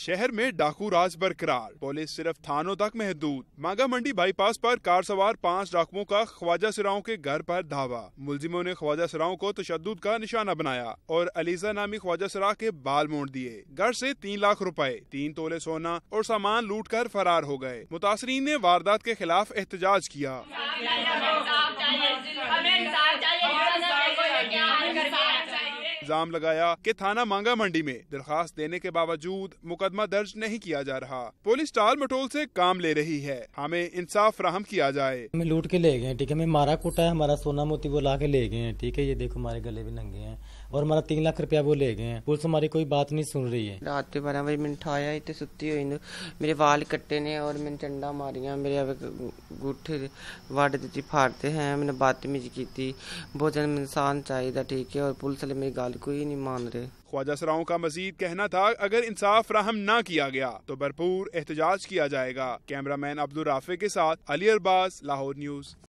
शहर में डाकू राज बरकरार, पुलिस सिर्फ थानों तक महदूद। मांगा मंडी बाईपास पर कार सवार 5 डाकुओं का ख्वाजा सिराओं के घर पर धावा। मुलजिमों ने ख्वाजा सिराओं को तशद्दुद का निशाना बनाया और अलीजा नामी ख्वाजा सिरा के बाल मोड़ दिए। घर से 3 लाख रुपए, 3 तोले सोना और सामान लूट कर फरार हो गए। मुतासरीन ने वारदात के खिलाफ एहतजाज किया। इल्जाम लगाया कि थाना मांगा मंडी में दरखास्त देने के बावजूद मुकदमा दर्ज नहीं किया जा रहा। पुलिस टाल मटोल से काम ले रही है, हमें इंसाफ फराहम किया जाए। हमें लूट के ले गए, ठीक है, हमें मारा कूटा है, हमारा सोना मोती वो ला के ले गए हैं, ठीक है, ये देखो हमारे गले भी नंगे हैं और हमारा 3 लाख रुपया वो ले गए हैं। पुलिस हमारी कोई बात नहीं सुन रही है। रात 12 बजे मैंने उठाया इतने सुती हुई मेरे वाल कट्टे ने और मैंने चंडा मारिया, मेरे गुठे वाड़ दी फाड़ते हैं, मैंने बदतमीजी की थी। भोजन इंसान चाहिए, ठीक है, और पुलिस वाले मेरी गाल कोई नहीं मान रहे। ख्वाजा सराओं का मजीद कहना था, अगर इंसाफ फराहम न किया गया तो भरपूर एहतजाज किया जाएगा। कैमरामैन अब्दुल राफे के साथ अली अरबाज, लाहौर न्यूज।